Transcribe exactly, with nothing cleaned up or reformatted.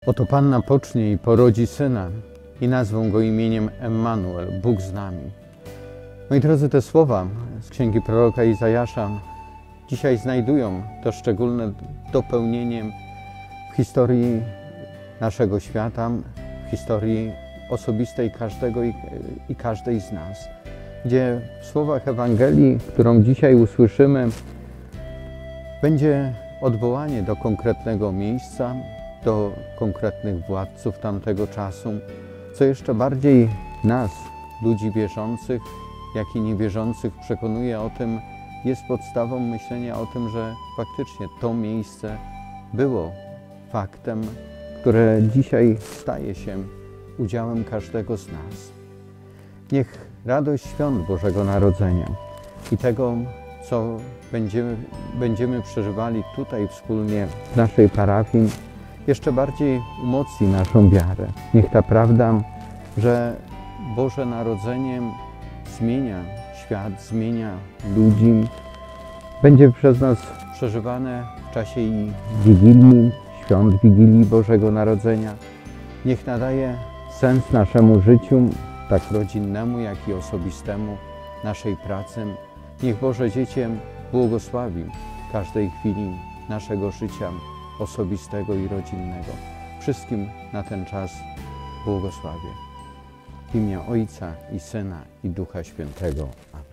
Oto Panna pocznie i porodzi Syna i nazwą Go imieniem Emmanuel, Bóg z nami. Moi drodzy, te słowa z księgi proroka Izajasza dzisiaj znajdują to szczególne dopełnienie w historii naszego świata, w historii osobistej każdego i, i każdej z nas, gdzie w słowach Ewangelii, którą dzisiaj usłyszymy, będzie odwołanie do konkretnego miejsca, do konkretnych władców tamtego czasu, co jeszcze bardziej nas, ludzi wierzących, jak i niewierzących, przekonuje o tym, jest podstawą myślenia o tym, że faktycznie to miejsce było faktem, które dzisiaj staje się udziałem każdego z nas. Niech radość świąt Bożego Narodzenia i tego, co będziemy, będziemy przeżywali tutaj wspólnie w naszej parafii, jeszcze bardziej umocni naszą wiarę. Niech ta prawda, że Boże Narodzenie zmienia świat, zmienia ludzi, będzie przez nas przeżywane w czasie i Wigilii, świąt Wigilii Bożego Narodzenia. Niech nadaje sens naszemu życiu, tak rodzinnemu, jak i osobistemu, naszej pracy. Niech Boże Dziecię błogosławi w każdej chwili naszego życia osobistego i rodzinnego. Wszystkim na ten czas błogosławię. W imię Ojca i Syna i Ducha Świętego. Amen.